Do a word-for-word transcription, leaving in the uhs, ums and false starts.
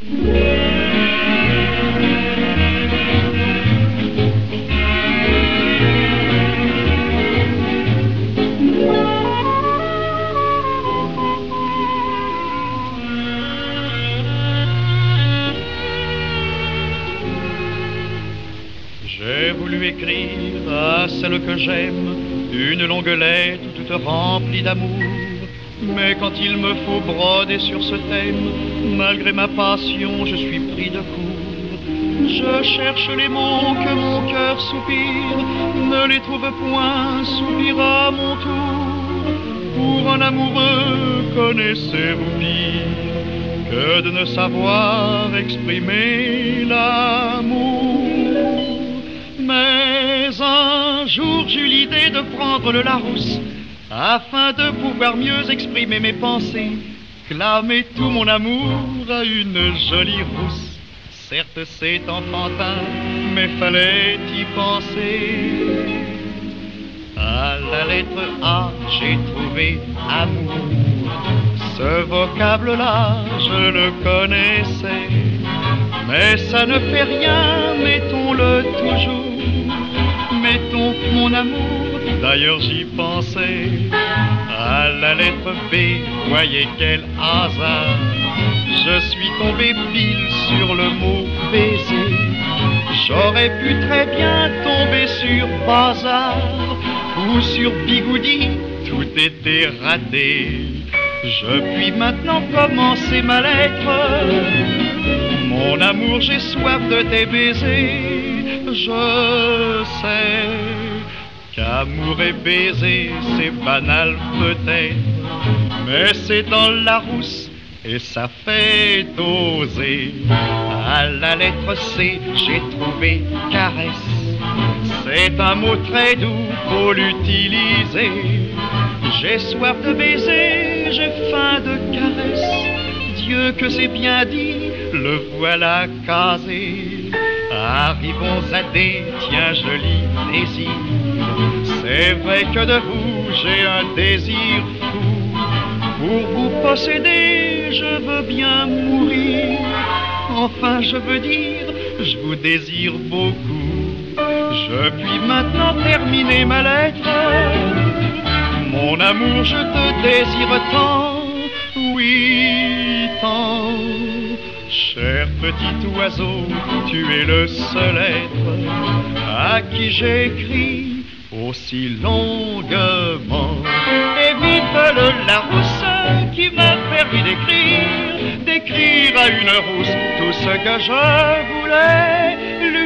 J'ai voulu écrire à celle que j'aime une longue lettre toute remplie d'amour. Mais quand il me faut broder sur ce thème, malgré ma passion, je suis pris de court. Je cherche les mots que mon cœur soupire, ne les trouve point, soupire à mon tour. Pour un amoureux, connaissez-vous pire que de ne savoir exprimer l'amour? Mais un jour j'eus l'idée de prendre le Larousse afin de pouvoir mieux exprimer mes pensées, clamer tout mon amour à une jolie rousse. Certes c'est enfantin, mais fallait y penser. À la lettre A, j'ai trouvé amour. Ce vocable-là, je le connaissais. Mais ça ne fait rien, mettons-le toujours. Mettons mon amour, d'ailleurs j'y pensais. À la lettre B, voyez quel hasard. Je suis tombé pile sur le mot baiser. J'aurais pu très bien tomber sur bazar ou sur bigoudi, tout était raté. Je puis maintenant commencer ma lettre. Mon amour, j'ai soif de tes baisers. Je sais qu'amour et baiser, c'est banal peut-être, mais c'est dans la rousse et ça fait oser. À la lettre C, j'ai trouvé caresse. C'est un mot très doux, faut l'utiliser. J'ai soif de baiser, j'ai faim de caresse. Dieu que c'est bien dit, le voilà casé. Arrivons à D, tiens joli désir. C'est vrai que de vous j'ai un désir fou. Pour vous posséder, je veux bien mourir. Enfin je veux dire, je vous désire beaucoup. Je puis maintenant terminer ma lettre. Mon amour, je te désire tant, oui tant. Cher petit oiseau, tu es le seul être à qui j'écris aussi longuement. Et vive le Larousse qui m'a permis d'écrire, d'écrire à une rousse tout ce que je voulais lui